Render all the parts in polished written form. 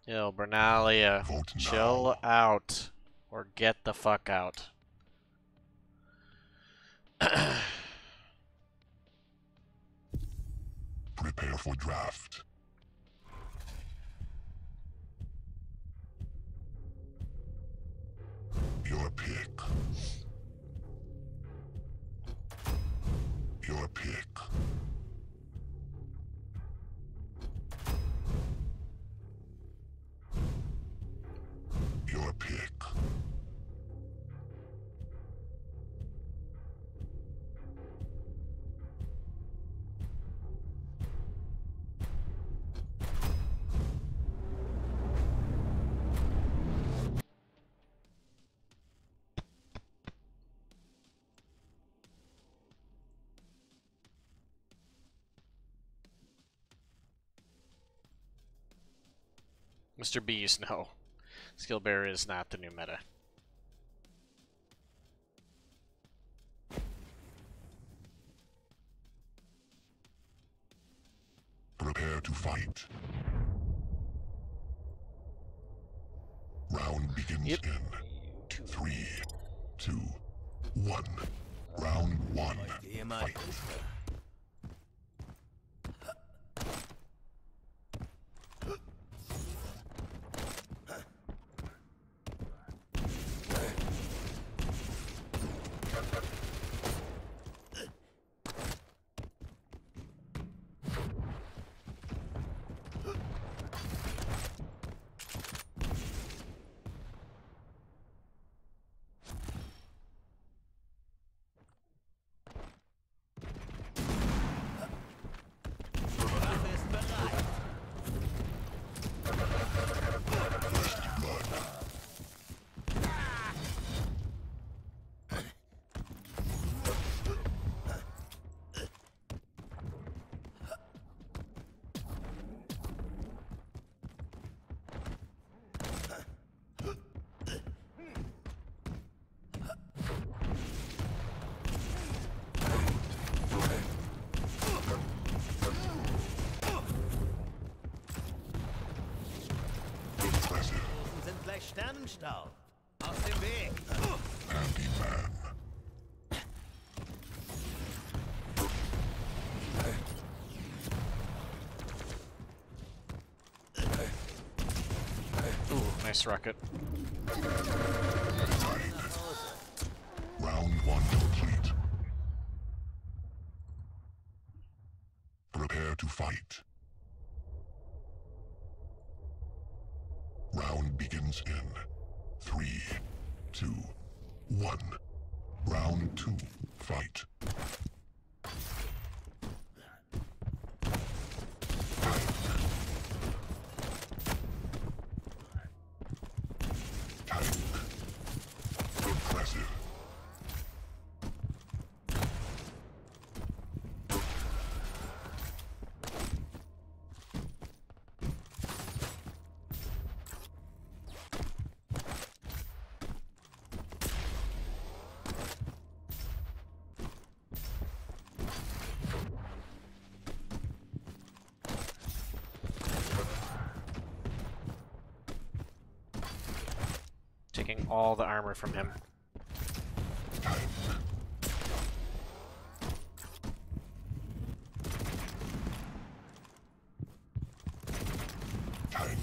Yo, Bernalia, Vote chill now. out. Or get the fuck out. Prepare for draft. Your pick. Your pick. Your pick. Mr. Beast, no. Skill Bearer is not the new meta. Prepare to fight. Round begins Yep. in 3, 2, 1. Round 1. Fight. Impressive. Sind gleich Sternenstaub. Aus dem Weg. Handyman. Ooh, nice rocket. Tied. Round 1 complete. Prepare to fight. Round begins in 3, 2, 1. Round 2. Fight. Time. Impressive. Taking all the armor from him. Time. Time.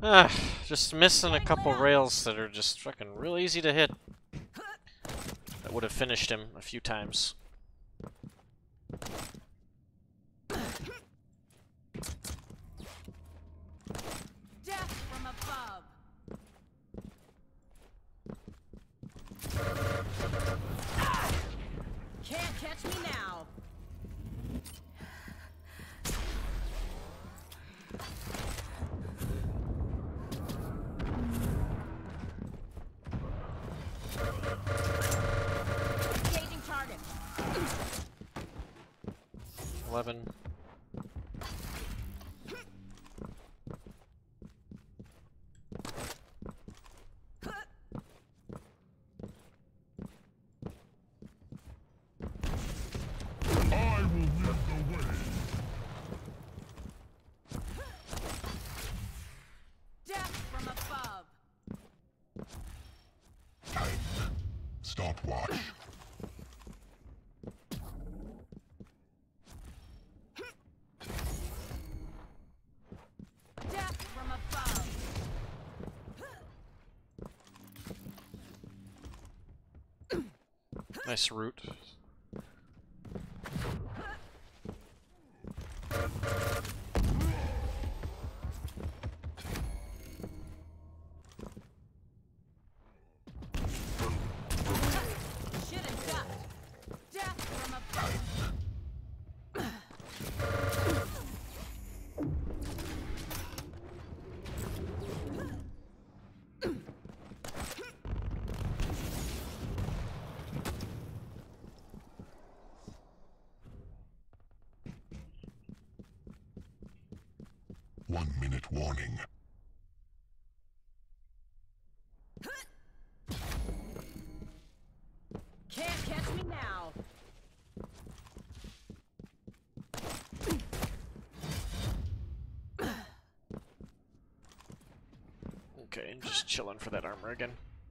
Ah, just missing a couple rails that are just fucking real easy to hit. That would have finished him a few times. Death from above. Can't catch me now. Engaging target. 11. I will lead the way. Death from above. Time. Stopwatch. Death from above. Nice route. Shit and duck. Death from above. One minute warning. Can't catch me now. Okay, just chilling for that armor again.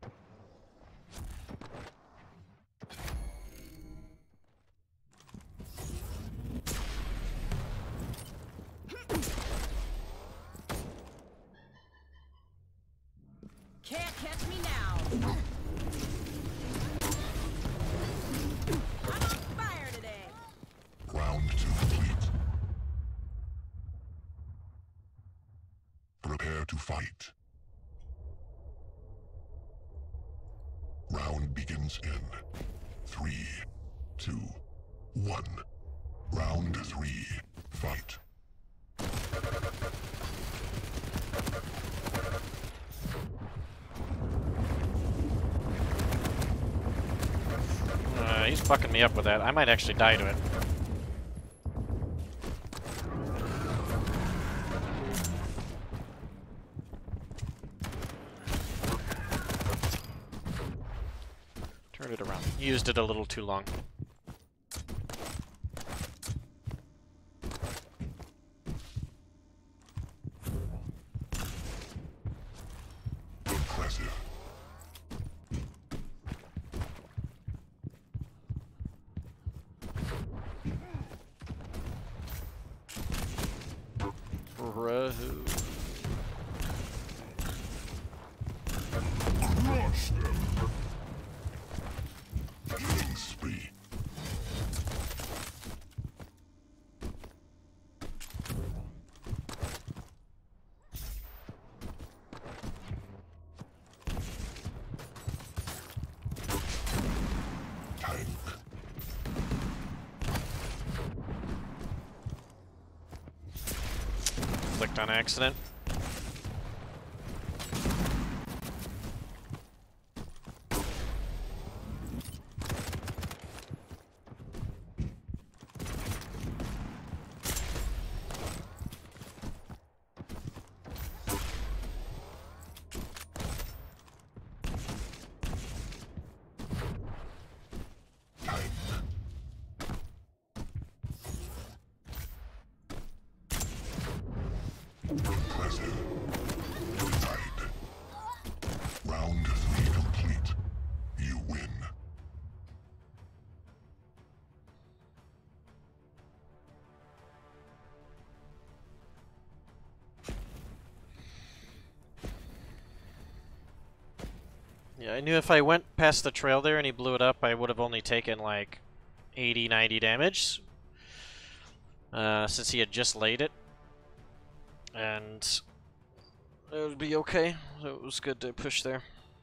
Can't catch me now. I'm on fire today. Round 2 complete. Prepare to fight. Round begins in 3, 2, 1. Round 3. Fight. He's fucking me up with that. I might actually die to it. Turn it around. Used it a little too long. Impressive. Crush them. Killing spree. Tank. Clicked on accident. Tank. Impressive. Yeah, I knew if I went past the trail there and he blew it up, I would have only taken like 80, 90 damage. Since he had just laid it. And it would be okay. So it was good to push there.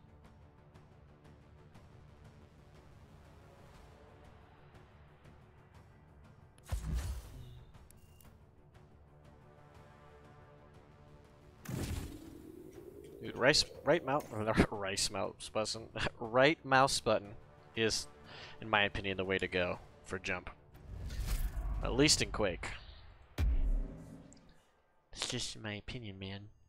Dude, right mouse button is, in my opinion, the way to go for jump. At least in Quake. It's just my opinion, man.